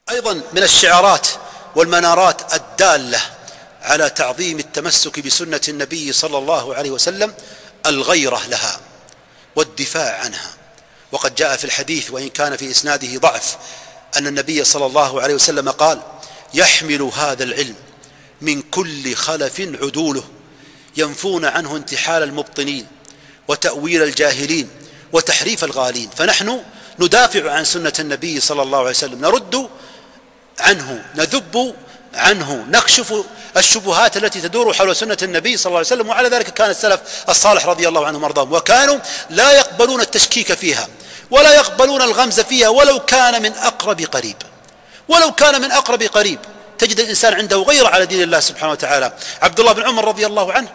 أيضا من الشعارات والمنارات الدالة على تعظيم التمسك بسنة النبي صلى الله عليه وسلم الغيرة لها والدفاع عنها. وقد جاء في الحديث وإن كان في إسناده ضعف أن النبي صلى الله عليه وسلم قال: يحمل هذا العلم من كل خلف عدوله ينفون عنه انتحال المبطنين وتأويل الجاهلين وتحريف الغالين. فنحن ندافع عن سنة النبي صلى الله عليه وسلم، نرد عنه، نذب عنه، نكشف الشبهات التي تدور حول سنة النبي صلى الله عليه وسلم. وعلى ذلك كان السلف الصالح رضي الله عنهم وارضاهم، وكانوا لا يقبلون التشكيك فيها ولا يقبلون الغمز فيها ولو كان من أقرب قريب، ولو كان من أقرب قريب. تجد الإنسان عنده غير على دين الله سبحانه وتعالى. عبد الله بن عمر رضي الله عنه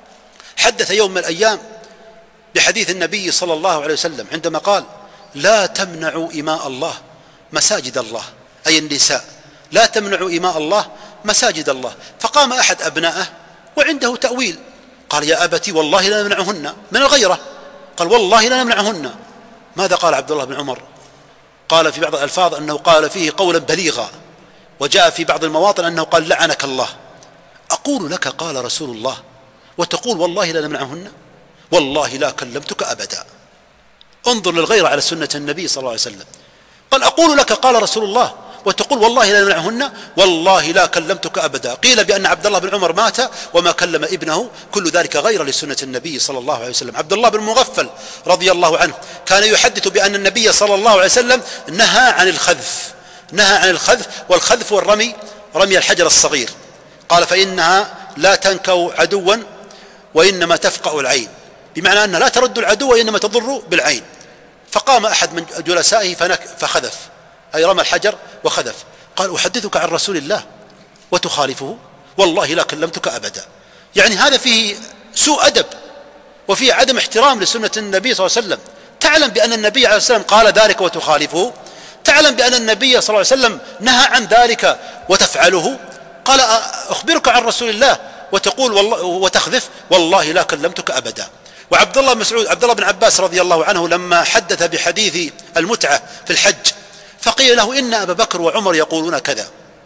حدث يوم من الأيام بحديث النبي صلى الله عليه وسلم عندما قال: لا تمنعوا إماء الله مساجد الله، أي النساء، لا تمنعوا إماء الله مساجد الله. فقام أحد أبنائه وعنده تأويل، قال: يا أبتي والله لا نمنعهن، من الغيرة قال: والله لا نمنعهن. ماذا قال عبد الله بن عمر؟ قال في بعض الألفاظ أنه قال فيه قولا بليغا، وجاء في بعض المواطن أنه قال: لعنك الله، أقول لك قال رسول الله وتقول والله لا نمنعهن، والله لا كلمتك أبدا. انظر للغيرة على سنة النبي صلى الله عليه وسلم. قال: أقول لك قال رسول الله وتقول والله لا نمنعهن، والله لا كلمتك أبدا. قيل بأن عبد الله بن عمر مات وما كلم ابنه، كل ذلك غير لسنة النبي صلى الله عليه وسلم. عبد الله بن مغفل رضي الله عنه كان يحدث بأن النبي صلى الله عليه وسلم نهى عن الخذف، نهى عن الخذف، والخذف والرمي، رمي الحجر الصغير، قال: فإنها لا تنكأ عدوا وإنما تفقأ العين، بمعنى أنها لا ترد العدو وإنما تضر بالعين. فقام أحد من جلسائه فخذف، أي رمى الحجر وخذف. قال: أحدثك عن رسول الله وتخالفه، والله لا كلمتك أبدا. يعني هذا فيه سوء أدب وفيه عدم احترام لسنة النبي صلى الله عليه وسلم. تعلم بأن النبي عليه الصلاة والسلام قال ذلك وتخالفه، تعلم بأن النبي صلى الله عليه وسلم نهى عن ذلك وتفعله. قال: أخبرك عن رسول الله وتقول والله وتخذف، والله لا كلمتك أبدا. وعبد الله مسعود عبد الله بن عباس رضي الله عنه لما حدث بحديث المتعة في الحج فقيل له: إن أبا بكر وعمر يقولون كذا،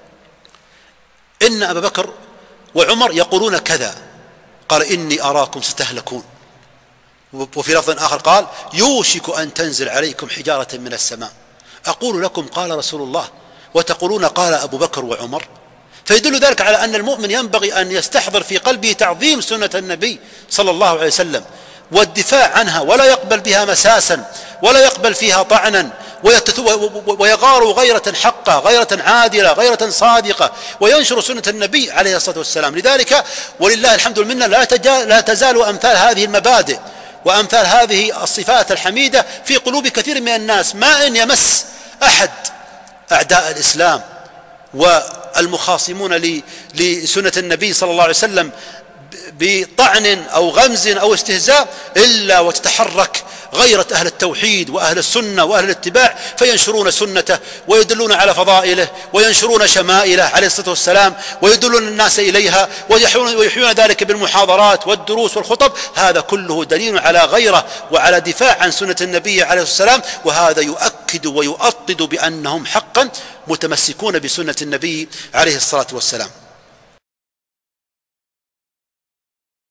إن أبا بكر وعمر يقولون كذا. قال: إني أراكم ستهلكون. وفي لفظ آخر قال: يوشك أن تنزل عليكم حجارة من السماء، أقول لكم قال رسول الله وتقولون قال أبو بكر وعمر. فيدل ذلك على أن المؤمن ينبغي أن يستحضر في قلبه تعظيم سنة النبي صلى الله عليه وسلم والدفاع عنها، ولا يقبل بها مساسا ولا يقبل فيها طعنا، ويغار غيرة حقة، غيرة عادلة، غيرة صادقة، وينشر سنة النبي عليه الصلاة والسلام. لذلك ولله الحمد والمنة لا تزال أمثال هذه المبادئ وأمثال هذه الصفات الحميدة في قلوب كثير من الناس. ما إن يمس أحد أعداء الإسلام والمخاصمون لسنة النبي صلى الله عليه وسلم بطعن أو غمز أو استهزاء إلا وتتحرك غيرة أهل التوحيد وأهل السنة وأهل الاتباع، فينشرون سنته ويدلون على فضائله وينشرون شمائله عليه الصلاة والسلام ويدلون الناس إليها ويحيون ذلك بالمحاضرات والدروس والخطب. هذا كله دليل على غيرة وعلى دفاع عن سنة النبي عليه الصلاة والسلام، وهذا يؤكد ويؤطد بأنهم حقا متمسكون بسنة النبي عليه الصلاة والسلام.